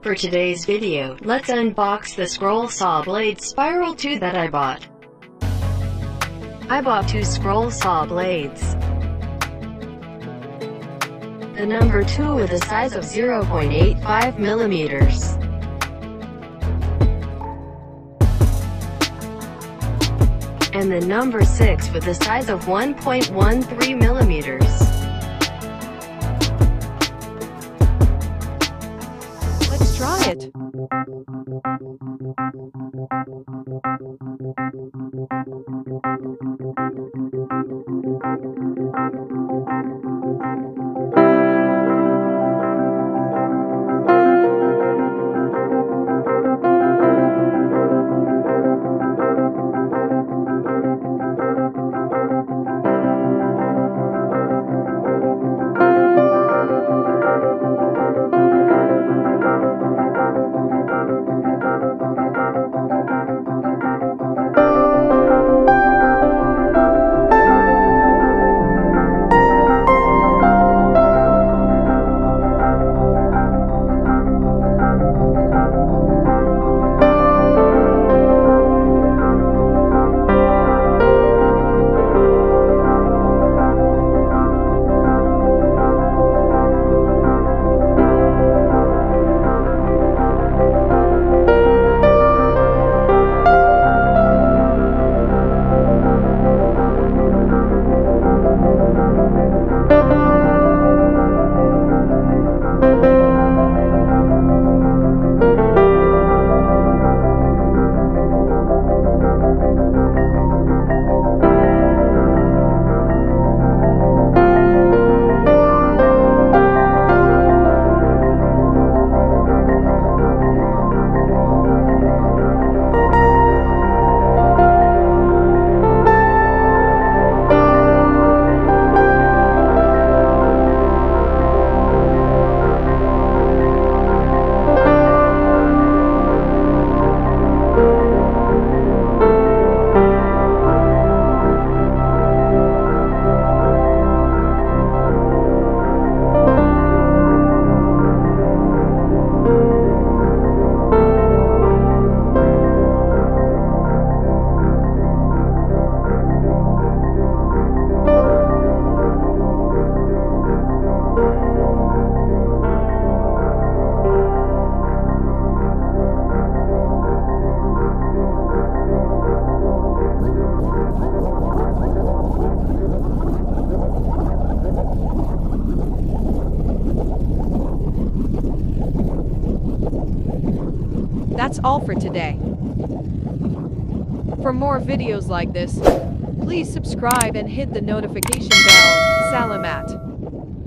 For today's video, let's unbox the scroll saw blade Spiral 2 that I bought. I bought 2 scroll saw blades. The number 2 with a size of 0.85 millimeters. And the number 6 with a size of 1.13 millimeters. Let's try it. That's all for today. For more videos like this, please subscribe and hit the notification bell. Salamat.